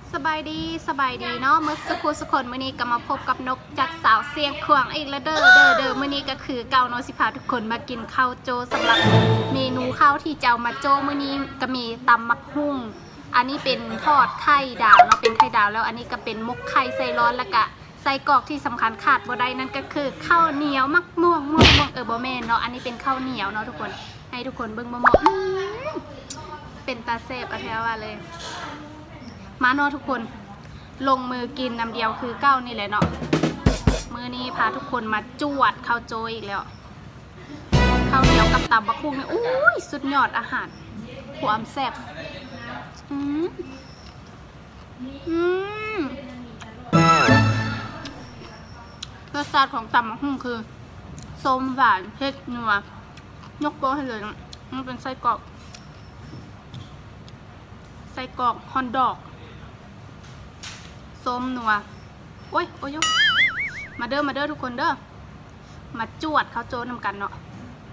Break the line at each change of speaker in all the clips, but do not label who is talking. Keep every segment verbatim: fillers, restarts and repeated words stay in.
สบายดีสบายดีเนาะเมื่อสักครู่สักคนมื่อนี้ก็มาพบกับนกจัดสาวเสียงควงอีกแล้วเด้อเด้อเด้อมื่อนี้ก็คือเกาโนสิพาทุกคนมากินข้าวโจสำหรับเมนูข้าวที่เจ้ามาโจมื่อนี้ก็มีตำมักหุ่งอันนี้เป็นทอดไข่ดาวเนาะเป็นไข่ดาวแล้วอันนี้ก็เป็นมกไข่ใส่ร้อนแล้วก็ไส้กรอกที่สำคัญขาดบ่ได้นั่นก็คือข้าวเหนียวมักม่วงม่วงม่วงเออบ่แม่นเนาะอันนี้เป็นข้าวเหนียวเนาะทุกคนให้ทุกคนเบิ่งบ่เหมาะเป็นตาเซฟอะแท้ว่าเลยมาเนาะทุกคนลงมือกินน้ำเดียวคือเก้านี่แหละเนาะมื้อนี้พาทุกคนมาจวดข้าวโจอีกแล้วข้าวเหนียวกับตำบักหุ่งนี่อุ้ยสุดยอดอาหารความแซ่บอืมอืมรสชาติของตำบักหุ่งคือส้มหวานเผ็ดนัวยกโป๊ให้เลยมันเป็นไส้กรอกไส้กรอกฮอนดอกส้มนัวโอ้ยโอ้ยมาเด้อมาเด้อทุกคนเด้อมาจวดข้าวโจนำกันเนาะ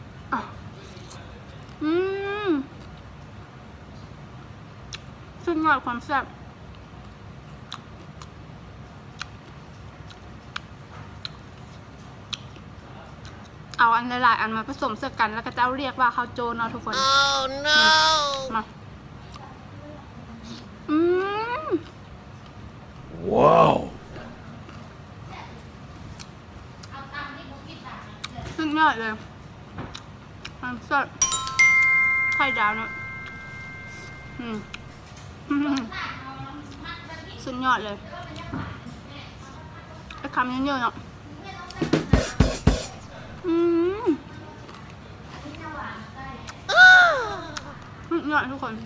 อืมสุดยอดความแซ่บเอาอันหลายๆอันมาผสมเสกันแล้วก็เจ้าเรียกว่าข้าวโจเนาะทุกคน oh, no. มาอืมว้าวสุดยอดเลยมันสดไข่ดาวเนาะอืมสุดยอดเลยไอ้คำเยอะๆเนาะอืมสุดยอดทุกคน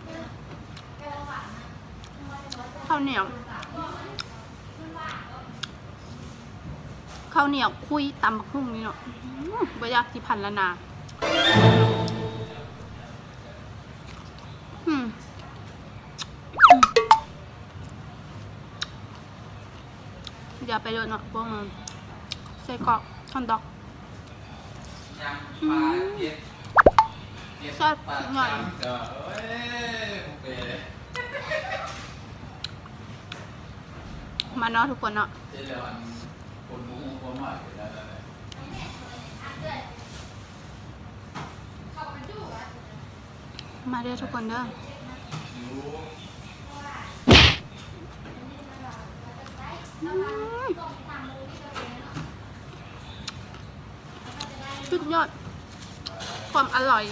ข้าวเหนียวข้าวเหนียวคุยตำบักหุ่งนี่เนาะบะยากที่พันละนาอืมอย่าไปเลยเนาะพวกมันใส่กรอกฮอนดอกแซ่บหน่อยมาเนาะทุกคนเนาะมาเด้อทุกคนเด้อสุดยอดความอร่อย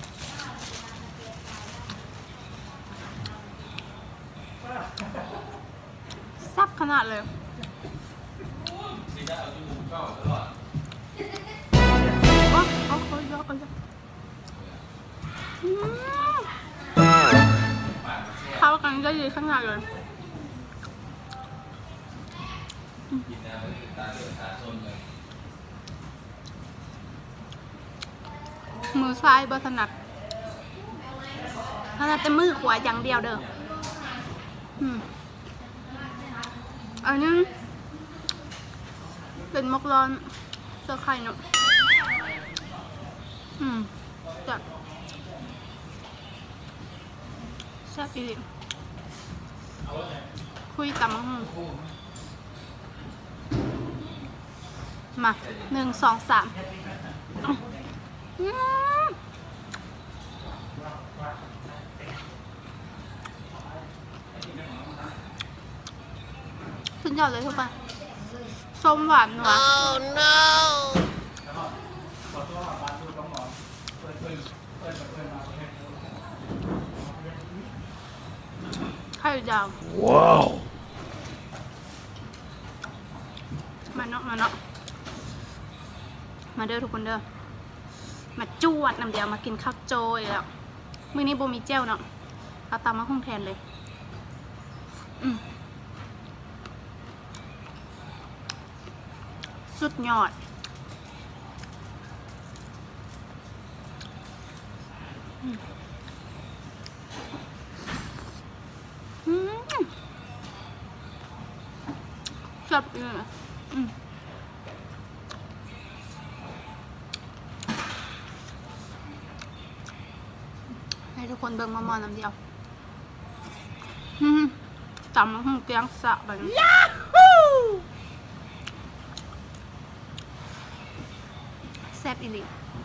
แซ่บขนาดเลยอ๋อเอาเขาเยอะเอาเยอะเข้ากันได้ดีขนาดเลยมือซ้ายบ่ถนัดถนัดแต่มือขวาอย่างเดียวเด้ออืมอันนี้เป็นมกร้อนเสื้อไข่เนาะอืมจัดแซ่บอีกคุยตำมังมาหนึ่งสองสามสุดยอดเลยทุกคนส้มหวานนัว oh, no. ไข่ดาวว้าวมาเนาะมาเนาะมาเด้อทุกคนเด้อมาจวดน้ำเดียวมากินข้าวโจยแล้วมื้อนี้โบมีเจลเนาะเอาตำมะฮุ่งแทนเลยอืมสุดยอดชอบเลยอืมให้ทุกคนเบิ่งมามอน้ำเดียวจำหุ่งเกียงสะแบบนี้แซ่บอีหลี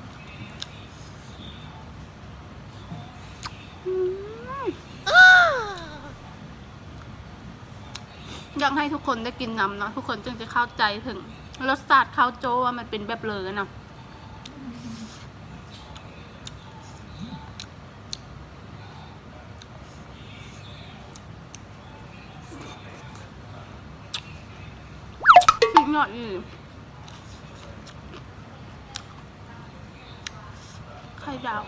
อยากให้ทุกคนได้กินน้ำเนาะทุกคนจึงจะเข้าใจถึงรสชาติข้าวโจ้ว่ามันเป็นแบบเลยนะหน่อยไข่ดาว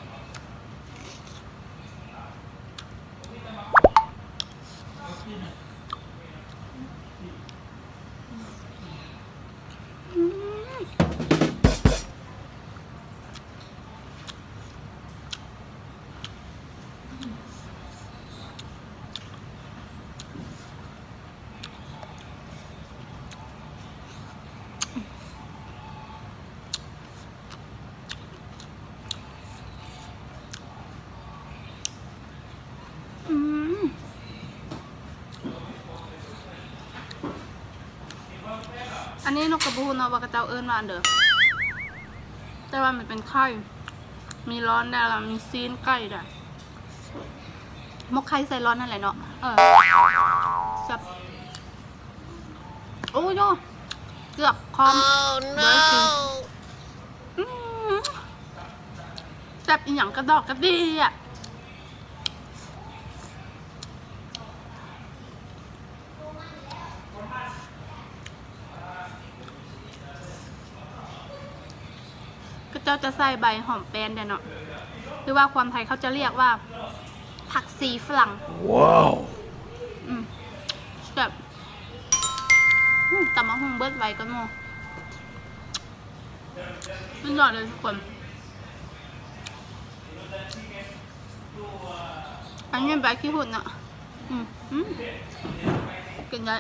อันนี้นกกระบูนเนาะว่ากระเจ้าเอิญมาเด้อแต่ว่ามันเป็นไข่มีร้อนได้แล้วมีซีนไก่ได้มกไข่ใส่ร้อนนั่นแหละเนาะเออซับโอ้ยเกือบคอมเบิร์ดแซ่บอีหยังกระดอกกระดีอ่ะก็เจ้าจะใส่ใบหอมแป้นเด้อเนาะหรือว่าความไทยเขาจะเรียกว่าผักชีฝรั่งว้าวอืมแบบตำมะฮุ่งเบิดไว้ก็โม่สุดยอดเลยทุกคนอันนี้ใบขี้หุ่นอ่ะอืมอืมกินได้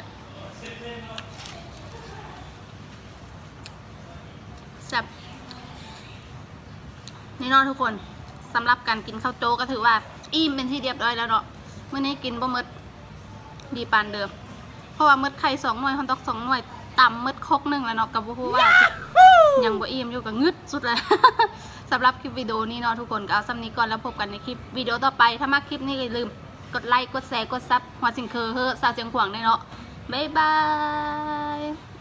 แซ่บนี่เนาะทุกคนสำหรับการกินข้าวโจ๊กก็ถือว่าอิ่มเป็นที่เรียบร้อยแล้วเนาะเมื่อนี้กินบะมึดดีปานเดิมเพราะว่ามึดไข่สองหน่วยฮอนดอกสองหน่วยต่ำมึดคกหนึ่งแล้วเนาะกับบุฮูว่ายังบ่อิ่มอยู่กับงึดสุดเลย สำหรับคลิปวิดีโอนี้เนาะทุกคนก็เอาซ้ำนี้ก่อนแล้วพบกันในคลิปวิดีโอต่อไปถ้ามาคลิปนี้อย่าลืมกดไลค์กดแชร์กดซับหัวสิงเคอร์เฮ้อซาเสียงขวางได้เนาะบ๊ายบาย